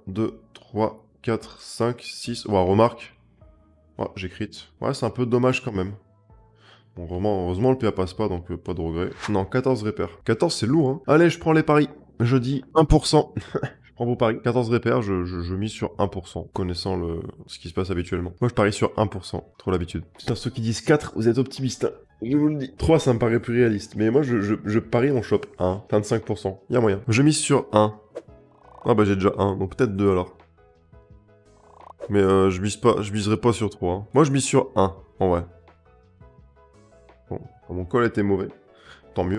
2, 3, 4, 5, 6. Ouais, remarque. Ouais, j'ai crit. Ouais, c'est un peu dommage quand même. Bon, vraiment, heureusement, le PA passe pas, donc pas de regret. Non, 14 repères. 14, c'est lourd, hein. Allez, je prends les paris. Je dis 1%. Je prends vos paris. 14 repères, je mise sur 1%, connaissant ce qui se passe habituellement. Moi, je parie sur 1%. Trop l'habitude. Putain, ceux qui disent 4, vous êtes optimistes. Je vous le dis. 3, ça me paraît plus réaliste. Mais moi, je parie, on chope 1. 25%. Y a moyen. Je mise sur 1. Ah bah, j'ai déjà 1. Donc peut-être 2 alors. Mais je miserai pas sur 3. Hein. Moi, je mise sur 1, en vrai. Bon, mon call était mauvais. Tant mieux.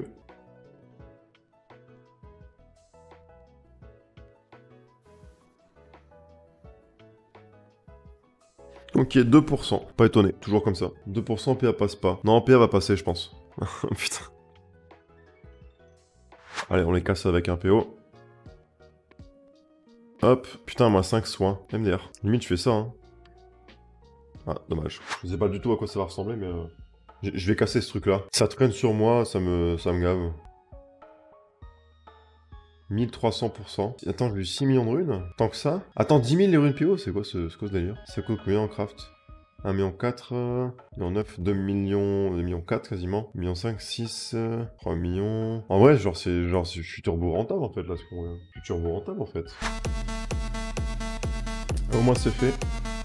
Ok, 2%. Pas étonné, toujours comme ça. 2%, PA passe pas. Non, PA va passer, je pense. Putain. Allez, on les casse avec un PO. Hop. Putain, moi, 5 soins. MDR. Limite, je fais ça, hein. Ah, dommage. Je sais pas du tout à quoi ça va ressembler, mais... je vais casser ce truc-là. Ça traîne sur moi, ça me gave. 1300%. Attends, j'ai eu 6 millions de runes. Tant que ça. Attends, 10 000 les runes PO, c'est quoi ce délire? Ça coûte combien en craft? 1 million 4, 1 million 9, 2 millions, 2 millions 4 quasiment, 1 million 5, 6, 3 millions... En vrai, genre, je suis turbo rentable en fait, là, ce qu'on... Je suis turbo rentable en fait. Au moins c'est fait.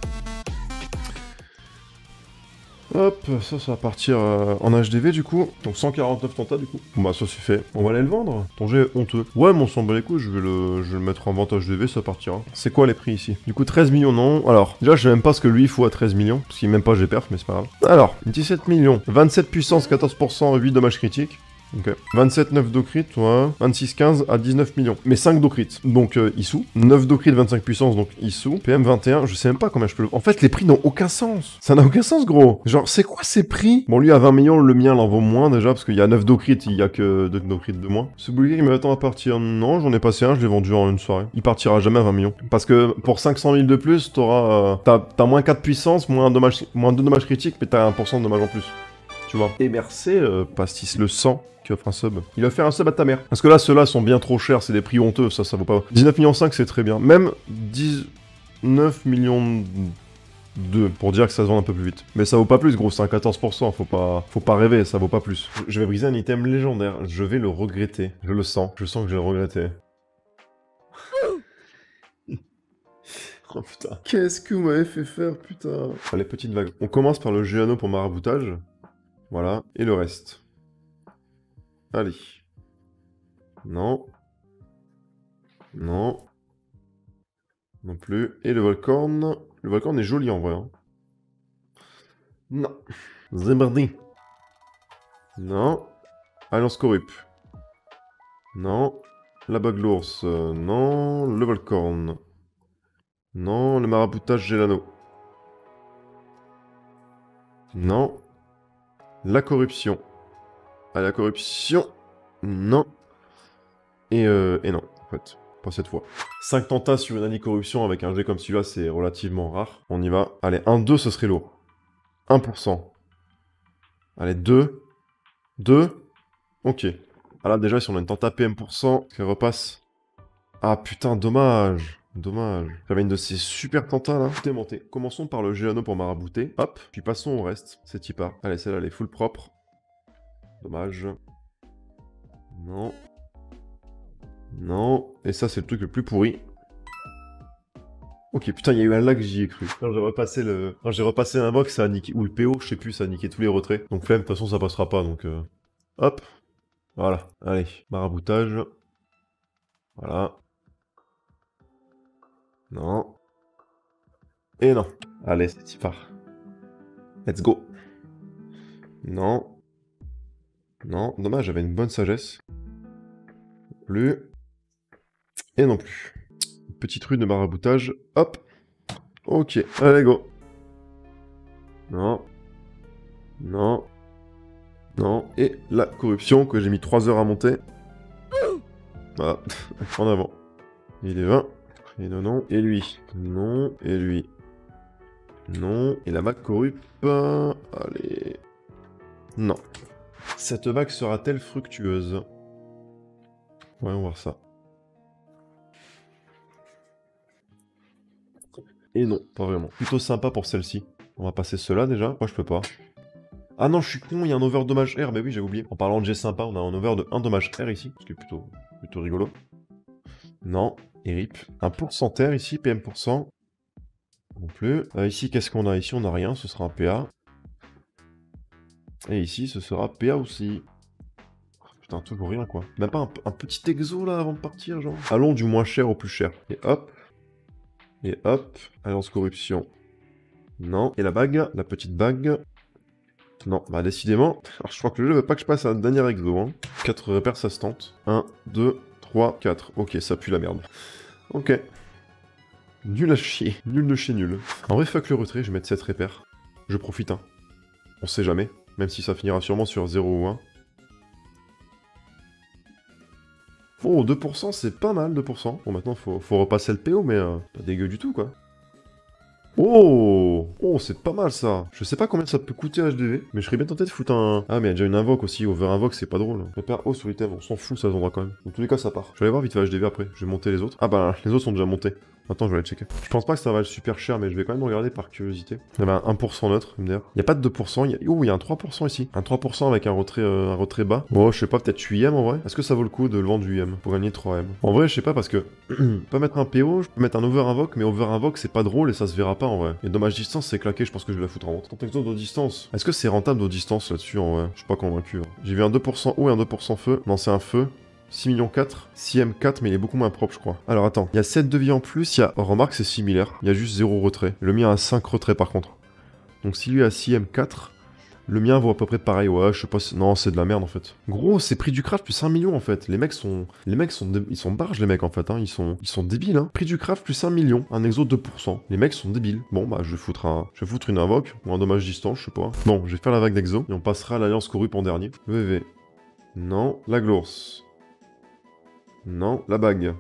Hop, ça va partir en HDV du coup. Donc 149 tentats du coup. Bon bah ça c'est fait. On va aller le vendre. Ton jet est honteux. Ouais mais on s'en bat les couilles, je vais le mettre en vente HDV, ça partira. C'est quoi les prix ici? Du coup 13 millions non. Alors, déjà je sais même pas ce que lui il faut à 13 millions. Parce qu'il même pas j'ai perf mais c'est pas grave. Alors, 17 millions. 27 puissance, 14%, 8 dommages critiques. Ok. 27-9 d'eau crit, ouais. 26-15 à 19 millions. Mais 5 d'eau crit. Donc Issou. 9 d'eau crit, 25 puissance, donc Issou. PM 21, je sais même pas combien je peux le... En fait, les prix n'ont aucun sens. Ça n'a aucun sens, gros. Genre, c'est quoi ces prix? Bon, lui, à 20 millions, le mien, l'en vaut moins, déjà, parce qu'il y a 9 d'eau crit, il y a que 2 d'eau crit de moins. Ce boulier, il m'attend à partir. Non, j'en ai passé un, je l'ai vendu en une soirée. Il partira jamais à 20 millions. Parce que pour 500 000 de plus, t'auras... t'as moins 4 puissance, moins 2 dommages critiques, mais t'as 1% de dommages en plus. Tu vois. Et merci, Pastis le sang qui offre un sub. Il a fait un sub à ta mère. Parce que là, ceux-là sont bien trop chers, c'est des prix honteux, ça vaut pas. 19 millions 5, c'est très bien. Même 19 millions 2, pour dire que ça se vend un peu plus vite. Mais ça vaut pas plus, gros, c'est un 14%, faut pas rêver, ça vaut pas plus. Je vais briser un item légendaire, je vais le regretter. Je le sens, je sens que je vais le regretter. Oh putain. Qu'est-ce que vous m'avez fait faire, putain. Allez, petite vague. On commence par le Géano pour maraboutage. Voilà, et le reste. Allez. Non. Non. Non plus. Et le Volcorn. Le Volcorn est joli en vrai. Hein. Non. Zemerdi. Non. Alliance Corrup. Non. La bague l'ours. Non. Le Volcorn. Non. Le maraboutage Gélano. Non. La corruption. Ah, la corruption. Non. Et non, en fait. Pas cette fois. 5 tentats sur une anti-corruption avec un jet comme celui-là, c'est relativement rare. On y va. Allez, 1-2, ce serait lourd. 1%. Allez, 2. 2. Ok. Ah là, déjà, si on a une tenta PM%, qui repasse... Ah putain, dommage. Dommage. J'avais une de ces super tentas là. Tout est monté. Commençons par le Géano pour marabouter. Hop. Puis passons au reste. C'est Tipa. Allez, celle-là, elle est full propre. Dommage. Non. Non. Et ça, c'est le truc le plus pourri. Ok, putain, il y a eu un lag, j'y ai cru. Quand j'ai repassé l'invoque, ça a niqué... Ou le PO, je sais plus, ça a niqué tous les retraits. Donc flemme, de toute façon, ça passera pas, donc... Hop. Voilà. Allez, maraboutage. Voilà. Non. Et non. Allez, c'est part. Let's go. Non. Non. Dommage, j'avais une bonne sagesse. Plus. Et non plus. Petite rue de maraboutage. Hop. Ok. Allez, go. Non. Non. Non. Et la corruption que j'ai mis 3 heures à monter. Voilà. En avant. Il est 20. Et non, non. Et lui. Non. Et lui. Non. Et la vague corrupte. Allez. Non. Cette vague sera-t-elle fructueuse? Voyons voir ça. Et non, pas vraiment. Plutôt sympa pour celle-ci. On va passer cela déjà. Moi, je peux pas. Ah non, je suis con, il y a un over dommage R. Mais oui, j'ai oublié. En parlant de G sympa, on a un over de 1 dommage R ici. Ce qui est plutôt rigolo. Non, et RIP. Un pourcentaire ici, PM%. Non plus. Ici, qu'est-ce qu'on a? Ici, on a rien. Ce sera un PA. Et ici, ce sera PA aussi. Putain, toujours rien, quoi. Même pas un petit exo, là, avant de partir, genre. Allons du moins cher au plus cher. Et hop. Et hop. Alliance corruption. Non. Et la bague. La petite bague. Non. Bah, décidément. Alors, je crois que le jeu veut pas que je passe à un dernier exo, hein. 4 repères, ça se tente. 1, 2, 3, 4. Ok, ça pue la merde. Ok. Nul à chier. Nul de chez nul. En vrai, fuck le retrait, je vais mettre 7 repères. Je profite, hein. On sait jamais. Même si ça finira sûrement sur 0 ou 1. Oh, 2%, c'est pas mal, 2%. Bon, maintenant, faut repasser le PO, mais pas dégueu du tout, quoi. Oh! Oh, c'est pas mal, ça. Je sais pas combien ça peut coûter HDV, mais je serais bien tenté de foutre un... Ah, mais il y a déjà une invoque aussi. Over invoque, c'est pas drôle. Repère haut sur l'item, on s'en fout, ça se vendra quand même. Dans tous les cas, ça part. Je vais aller voir vite fait HDV après. Je vais monter les autres. Ah bah, les autres sont déjà montés. Attends, je vais aller checker. Je pense pas que ça va être super cher, mais je vais quand même regarder par curiosité. Il y avait un 1% neutre, MDR. Il y a pas de 2%, il y a un 3% ici. Un 3% avec un retrait bas. Bon, je sais pas, peut-être 8M en vrai. Est-ce que ça vaut le coup de le vendre 8M pour gagner 3M? En vrai, je sais pas parce que je peux mettre un PO, je peux mettre un over invoque, mais over invoque c'est pas drôle et ça se verra pas en vrai. Et dommage distance, c'est claqué, je pense que je vais la foutre en vente. Contexte de distance. Est-ce que c'est rentable de distance là-dessus en vrai? Je suis pas convaincu. Hein. J'ai vu un 2% haut et un 2% feu. Non, c'est un feu. 6 millions 4, 6M4, mais il est beaucoup moins propre, je crois. Alors attends, il y a 7 de vie en plus, il y a... Oh, remarque, c'est similaire. Il y a juste 0 retrait. Le mien a 5 retraits par contre. Donc si lui a 6M4, le mien vaut à peu près pareil. Ouais, je sais pas si... Non, c'est de la merde en fait. Gros, c'est prix du craft plus 1 million en fait. Les mecs sont... Ils sont barges les mecs en fait, hein. Ils sont débiles, hein. Prix du craft plus 1 million, un exo 2%. Les mecs sont débiles. Bon, bah, je vais foutre une invoque, ou un dommage distance, je sais pas. Bon, je vais faire la vague d'exo, et on passera à l'alliance corrupte en dernier. VV. Non, la glourse. Non, la bague.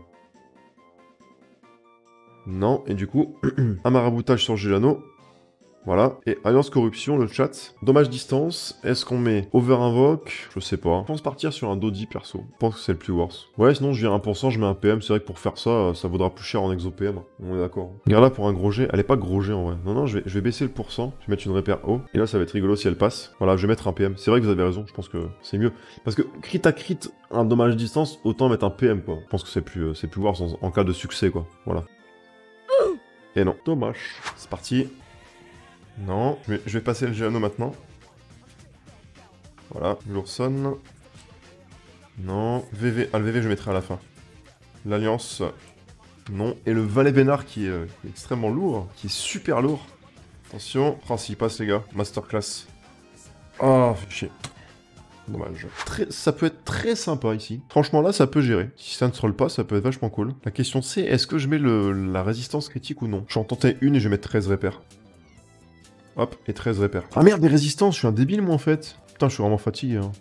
Non, et du coup, un maraboutage sur Gélano. Voilà, et Alliance Corruption, le chat. Dommage distance, est-ce qu'on met Over Invoke? Je sais pas. Je pense partir sur un Dodi perso. Je pense que c'est le plus worse. Ouais, sinon je viens 1%, je mets un PM. C'est vrai que pour faire ça, ça vaudra plus cher en exo PM. On est d'accord. Regarde là pour un gros jet. Elle est pas gros jet en vrai. Non, non, je vais baisser le pourcent. Je vais mettre une repère haut. Et là, ça va être rigolo si elle passe. Voilà, je vais mettre un PM. C'est vrai que vous avez raison. Je pense que c'est mieux. Parce que crit à crit, un dommage distance, autant mettre un PM quoi. Je pense que c'est plus worse en cas de succès quoi. Voilà. Et non. Dommage. C'est parti. Non, je vais passer le Géano maintenant. Voilà, l'Ourson. Non, VV. Ah, le VV, je mettrai à la fin. L'Alliance. Non. Et le Valet Bénard qui est extrêmement lourd. Qui est super lourd. Attention. Oh, s'il passe, les gars. Masterclass. Ah, fait chier. Dommage. Ça peut être très sympa ici. Franchement, là, ça peut gérer. Si ça ne se roule pas, ça peut être vachement cool. La question c'est, est-ce que je mets la résistance critique ou non? Je vais en tenter une et je vais mettre 13 repères. Hop, et 13 repères. Ah merde, les résistances, je suis un débile moi en fait. Putain, je suis vraiment fatigué. Hein.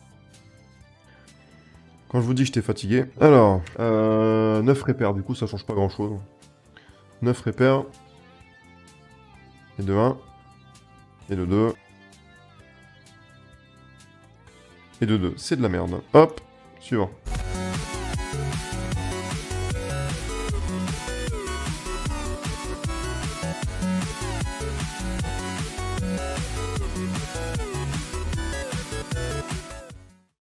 Quand je vous dis que j'étais fatigué. Alors, 9 repères, du coup ça change pas grand chose. 9 repères. Et de 1. Et de 2. Et de 2. C'est de la merde. Hop, suivant.